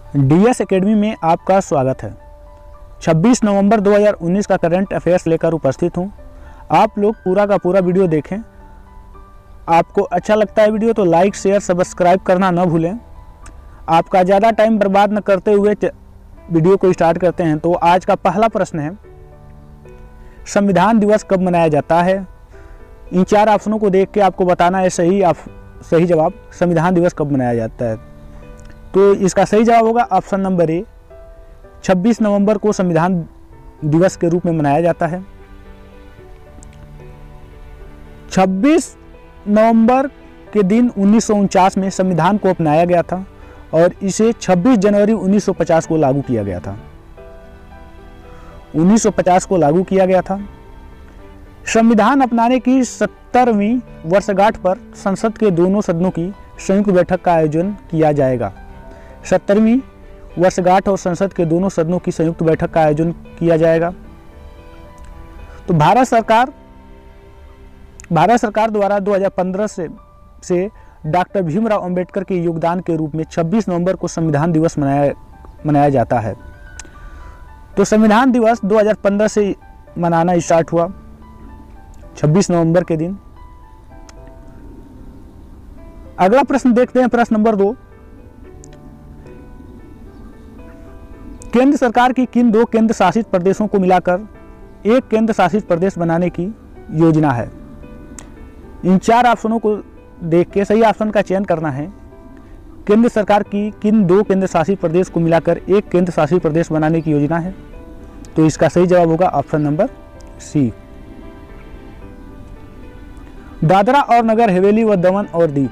DS academy में आपका स्वागत है। 26 नवंबर 2019 का करंट अफेयर्स लेकर उपस्थित हूं। आप लोग पूरा का पूरा वीडियो देखें। आपको अच्छा लगता है वीडियो तो लाइक शेयर सब्सक्राइब करना न भूलें। आपका ज़्यादा टाइम बर्बाद न करते हुए वीडियो को स्टार्ट करते हैं। तो आज का पहला प्रश्न है, संविधान दिवस कब मनाया जाता है? इन चार ऑप्शनों को देख के आपको बताना है सही जवाब संविधान दिवस कब मनाया जाता है। तो इसका सही जवाब होगा ऑप्शन नंबर ए, 26 नवंबर को संविधान दिवस के रूप में मनाया जाता है। 26 नवंबर के दिन 1949 में संविधान को अपनाया गया था और इसे 26 जनवरी 1950 को लागू किया गया था। 1950 को लागू किया गया था। संविधान अपनाने की 70वीं वर्षगांठ पर संसद के दोनों सदनों की संयुक्त बैठक का आयोजन किया जाएगा। 70वीं वर्षगांठ और संसद के दोनों सदनों की संयुक्त बैठक का आयोजन किया जाएगा। तो भारत सरकार द्वारा 2015 से डॉक्टर भीमराव अंबेडकर के योगदान के रूप में 26 नवंबर को संविधान दिवस मनाया जाता है। तो संविधान दिवस 2015 से मनाना स्टार्ट हुआ 26 नवंबर के दिन। अगला प्रश्न देखते हैं, प्रश्न नंबर 2। केंद्र सरकार की किन दो केंद्र शासित प्रदेशों को मिलाकर एक केंद्र शासित प्रदेश बनाने की योजना है? इन चार ऑप्शनों को देख के सही ऑप्शन का चयन करना है। केंद्र सरकार की किन दो केंद्र शासित प्रदेश को मिलाकर एक केंद्र शासित प्रदेश बनाने की योजना है? तो इसका सही जवाब होगा ऑप्शन नंबर सी, दादरा और नगर हवेली व दमन और दीव।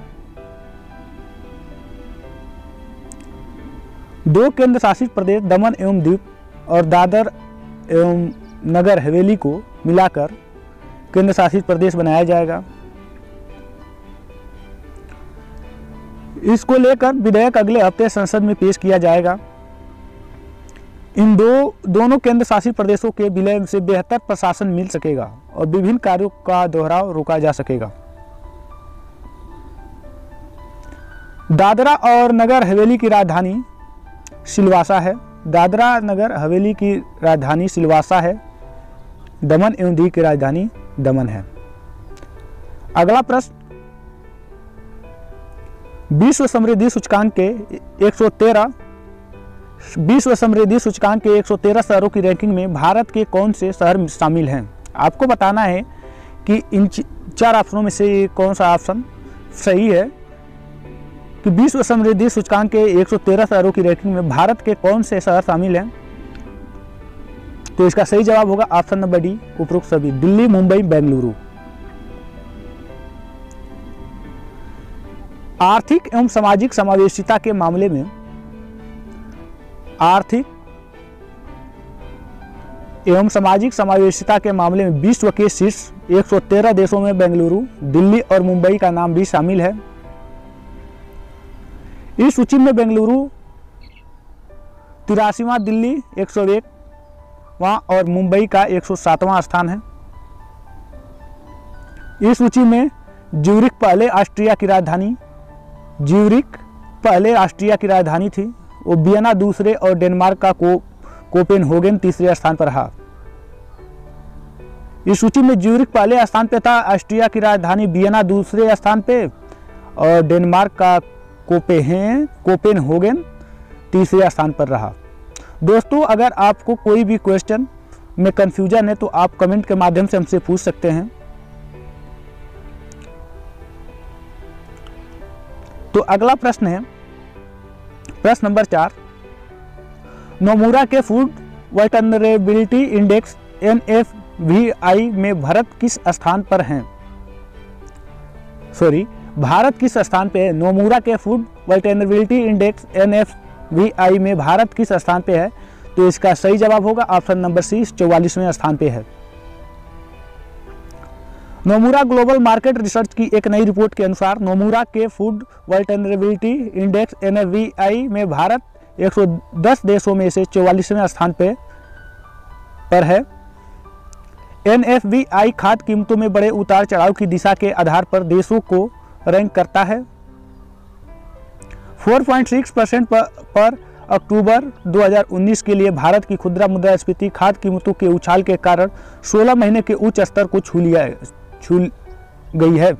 दो केंद्र शासित प्रदेश दमन एवं दीव और दादर एवं नगर हवेली को मिलाकर केंद्र शासित प्रदेश बनाया जाएगा। इसको लेकर विधेयक अगले हफ्ते संसद में पेश किया जाएगा। इन दोनों केंद्र शासित प्रदेशों के विलय से बेहतर प्रशासन मिल सकेगा और विभिन्न कार्यों का दोहराव रोका जा सकेगा। दादरा और नगर हवेली की राजधानी सिलवासा है। दादरा नगर हवेली की राजधानी सिलवासा है। दमन एवं दीव की राजधानी दमन है। अगला प्रश्न, विश्व समृद्धि सूचकांक के 113 शहरों की रैंकिंग में भारत के कौन से शहर शामिल हैं? आपको बताना है कि इन चार ऑप्शनों में से कौन सा ऑप्शन सही है कि विश्व समृद्धि सूचकांक के 113 शहरों की रैंकिंग में भारत के कौन से शहर शामिल हैं। तो इसका सही जवाब होगा ऑप्शन नंबर डी, उपरोक्त सभी, दिल्ली, मुंबई, बेंगलुरु। आर्थिक एवं सामाजिक समावेशिता के मामले में विश्व के शीर्ष 113 देशों में बेंगलुरु, दिल्ली और मुंबई का नाम भी शामिल है। इस सूची में बेंगलुरु 83वां, दिल्ली 101वां और मुंबई का 107वां स्थान है। इस सूची में ज्यूरिख पहले ऑस्ट्रिया की राजधानी थी। वो वियना दूसरे और डेनमार्क का कोपेनहेगन तीसरे स्थान पर रहा। इस सूची में ज्यूरिख पहले स्थान पे था, ऑस्ट्रिया की राजधानी वियना दूसरे स्थान पे और डेनमार्क का कोपेनहेगन तीसरे स्थान पर रहा। दोस्तों, अगर आपको कोई भी क्वेश्चन में कंफ्यूजन है तो आप कमेंट के माध्यम से हमसे पूछ सकते हैं। तो अगला प्रश्न है, प्रश्न नंबर 4। नोमुरा के फूड वल्नरेबिलिटी इंडेक्स NFVI में भारत किस स्थान पर है? भारत किस स्थान पे है? नोमुरा के फूड वल्नरेबिलिटी इंडेक्स NFVI में भारत किस स्थान पे है? तो इसका सही जवाब होगा ऑप्शन नंबर सी, 44वें स्थान पे है। नोमुरा ग्लोबल मार्केट रिसर्च की एक नई रिपोर्ट के अनुसार नोमुरा के फूड वल्नरेबिलिटी इंडेक्स NFVI में भारत 110 देशों में से 44वें स्थान पर है। NFVI खाद्य कीमतों में बड़े उतार चढ़ाव की दिशा के आधार पर देशों को रैंक करता है। 4.6% पर अक्टूबर 2019 के लिए भारत की खुदरा मुद्रास्फीति खाद्य कीमतों के उछाल के कारण 16 महीने के उच्च स्तर को छू गई है।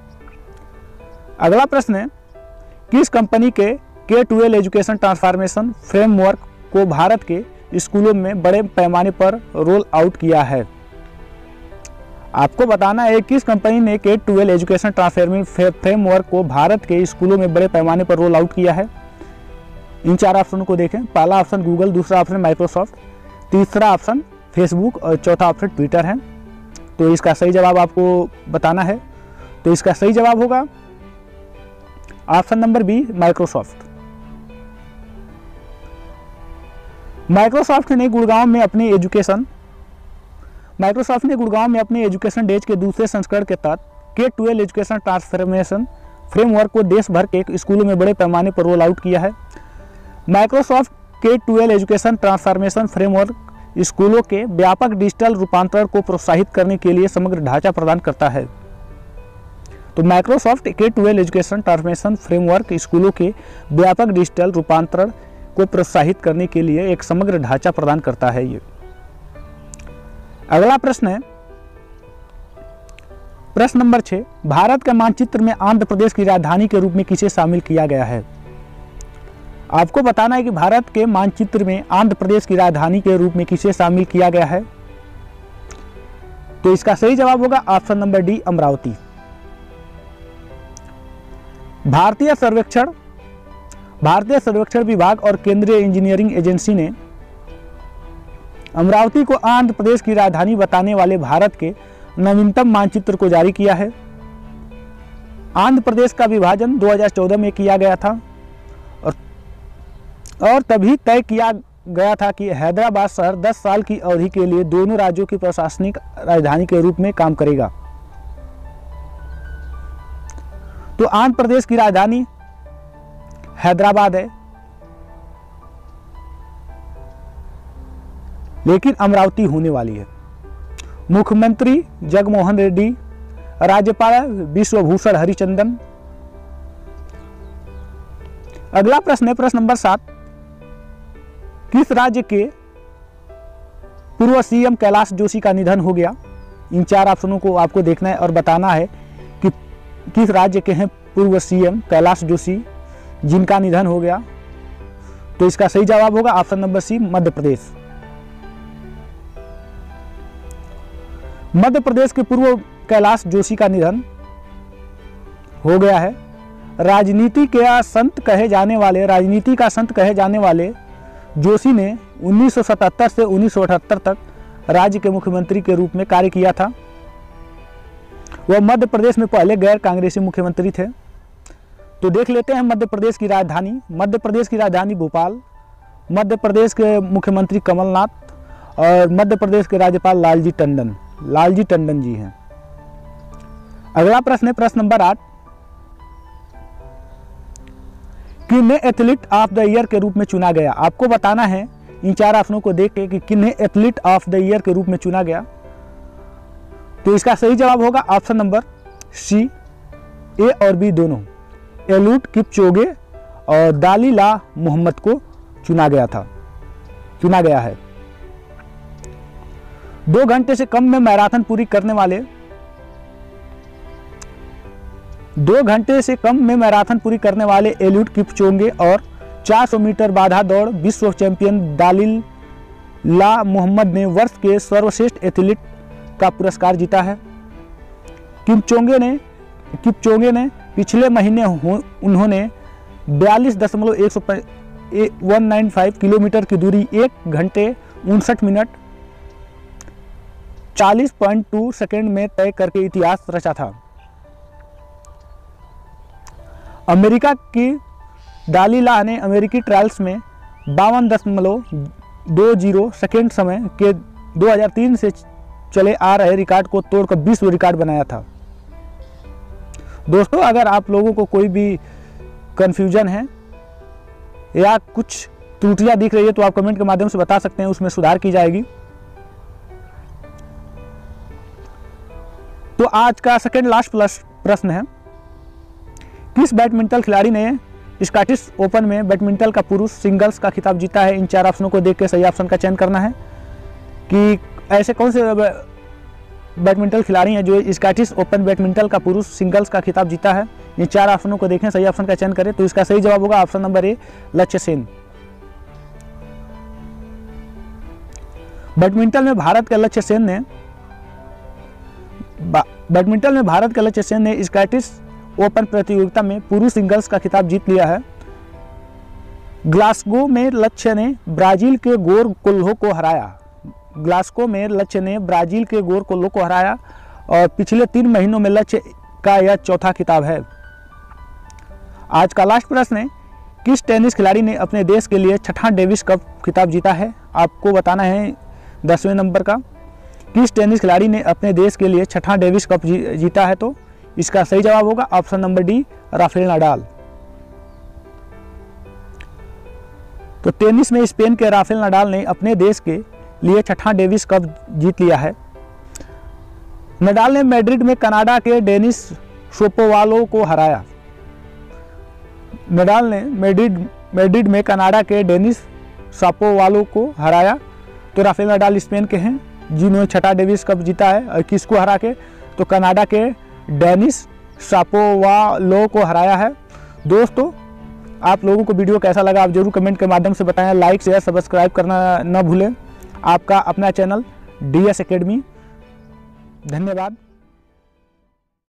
अगला प्रश्न है, किस कंपनी के K-12 एजुकेशन ट्रांसफॉर्मेशन फ्रेमवर्क को भारत के स्कूलों में बड़े पैमाने पर रोल आउट किया है? आपको बताना है किस कंपनी ने K-12 एजुकेशन ट्रांसफॉर्मेशन फ्रेमवर्क को भारत के स्कूलों में बड़े पैमाने पर रोल आउट किया है। इन 4 ऑप्शनों को देखें। पहला ऑप्शन गूगल, दूसरा ऑप्शन माइक्रोसॉफ्ट, तीसरा ऑप्शन फेसबुक और चौथा ऑप्शन ट्विटर है। तो इसका सही जवाब आपको बताना है। तो इसका सही जवाब होगा option number B, Microsoft. Microsoft ने गुड़गांव में अपने एजुकेशन डेज के दूसरे संस्करण के तहत K-12 एजुकेशन ट्रांसफॉर्मेशन फ्रेमवर्क को देश भर के स्कूलों में बड़े पैमाने पर रोल आउट किया है। Microsoft K-12 education transformation framework स्कूलों के व्यापक डिजिटल रूपांतरण को प्रोत्साहित करने के लिए समग्र ढांचा प्रदान करता है। तो Microsoft K-12 education transformation framework स्कूलों के व्यापक डिजिटल रूपांतरण को प्रोत्साहित करने के लिए एक समग्र ढांचा प्रदान करता है। ये अगला प्रश्न है, प्रश्न नंबर 6, भारत के मानचित्र में आंध्र प्रदेश की राजधानी के रूप में किसे शामिल किया गया है? आपको बताना है कि भारत के मानचित्र में आंध्र प्रदेश की राजधानी के रूप में किसे शामिल किया गया है। तो इसका सही जवाब होगा ऑप्शन नंबर डी, अमरावती। भारतीय सर्वेक्षण विभाग और केंद्रीय इंजीनियरिंग एजेंसी ने अमरावती को आंध्र प्रदेश की राजधानी बताने वाले भारत के नवीनतम मानचित्र को जारी किया है। आंध्र प्रदेश का विभाजन 2014 में किया गया था और तभी तय किया गया था कि हैदराबाद शहर 10 साल की अवधि के लिए दोनों राज्यों की प्रशासनिक राजधानी के रूप में काम करेगा। तो आंध्र प्रदेश की राजधानी हैदराबाद है, लेकिन अमरावती होने वाली है। मुख्यमंत्री जगनमोहन रेड्डी, राज्यपाल विश्वभूषण हरिचंदन। अगला प्रश्न है प्रश्न नंबर 7, किस राज्य के पूर्व सीएम कैलाश जोशी का निधन हो गया? इन 4 ऑप्शनों को आपको देखना है और बताना है कि किस राज्य के हैं पूर्व सीएम कैलाश जोशी जिनका निधन हो गया। तो इसका सही जवाब होगा option number C, Madhya Pradesh. Madhya Pradesh के पूर्व कैलाश जोशी का निधन हो गया है। राजनीति का संत कहे जाने वाले जोशी ने 1977 से 1978 तक राज्य के मुख्यमंत्री के रूप में कार्य किया था। वह मध्य प्रदेश में पहले गैर कांग्रेसी मुख्यमंत्री थे। तो देख लेते हैं मध्य प्रदेश की राजधानी। मध्य प्रदेश की राजधानी भोपाल, मध्य प्रदेश के मुख्यमंत्री कमलनाथ और मध्य प्रदेश के राज्यपाल लालजी टंडन जी हैं। अगला प्रश्न है प्रश्न नंबर 8, किन्हें एथलीट ऑफ द ईयर के रूप में चुना गया? आपको बताना है इन 4 ऑप्शनों को देख के कि किन्हें एथलीट ऑफ द ईयर के रूप में चुना गया। तो इसका सही जवाब होगा ऑप्शन नंबर सी, ए और बी दोनों। एलियूड किपचोगे और दालीला मोहम्मद को चुना गया है। 2 घंटे से कम में मैराथन पूरी करने वाले एलियूड किपचोगे और 400 मीटर बाधा दौड़ विश्व चैंपियन दालीला मोहम्मद ने वर्ष के सर्वश्रेष्ठ एथलीट का पुरस्कार जीता है। किपचोगे ने पिछले महीने उन्होंने 42.195 किलोमीटर की दूरी 1 घंटे 59 मिनट 40.2 सेकंड में तय करके इतिहास रचा था। अमेरिका की दालीला ने अमेरिकी ट्रायल्स में 52.20 सेकंड समय के 2003 से चले आ रहे रिकॉर्ड को तोड़कर विश्व रिकॉर्ड बनाया था। दोस्तों, अगर आप लोगों को कोई भी कंफ्यूजन है या कुछ त्रुटियां दिख रही है तो आप कमेंट के माध्यम से बता सकते हैं, उसमें सुधार की जाएगी। तो आज का सेकंड लास्ट प्लस प्रश्न है, किस बैडमिंटन खिलाड़ी ने स्कॉटिश ओपन में बैडमिंटन का पुरुष सिंगल्स का खिताब जीता है। इन 4 ऑप्शनों को देख के सही ऑप्शन का चयन करना है कि ऐसे कौन से बैडमिंटन खिलाड़ी हैं जो स्कॉटिश ओपन बैडमिंटन का पुरुष सिंगल्स का खिताब जीता है। इन 4 ऑप्शनों को देखें, सही ऑप्शन का चयन करें। तो इसका सही जवाब होगा ऑप्शन नंबर ए, लक्ष्य सेन। बैडमिंटन में भारत के लक्ष्य सेन ने स्कॉटिश ओपन प्रतियोगिता में पुरुष सिंगल्स का खिताब जीत लिया है। ग्लासगो में लक्ष्य ने ब्राजील के गोर कोल्हो को हराया और पिछले 3 महीनों में लक्ष्य का यह चौथा खिताब है। आज का लास्ट प्रश्न है, किस टेनिस खिलाड़ी ने अपने देश के लिए 6वां डेविस कप खिताब जीता है। आपको बताना है 10वें नंबर का, किस टेनिस खिलाड़ी ने अपने देश के लिए 6वां डेविस कप जीता है। तो इसका सही जवाब होगा option number D, Rafael Nadal. तो टेनिस में स्पेन के राफेल नडाल ने अपने देश के लिए 6वां डेविस कप जीत लिया है। नडाल ने मैड्रिड में कनाडा के डेनिस शापोवालोव को हराया। नडाल ने मैड्रिड में कनाडा के डेनिस शापोवालोव को हराया। तो राफेल नडाल स्पेन के हैं जिन्होंने 6वां डेविस कप जीता है। और किसको हरा के? तो कनाडा के डेनिस शापोवालोव को हराया है। दोस्तों, आप लोगों को वीडियो कैसा लगा आप जरूर कमेंट के माध्यम से बताएं। लाइक शेयर सब्सक्राइब करना न भूलें। आपका अपना चैनल DS एकेडमी। धन्यवाद।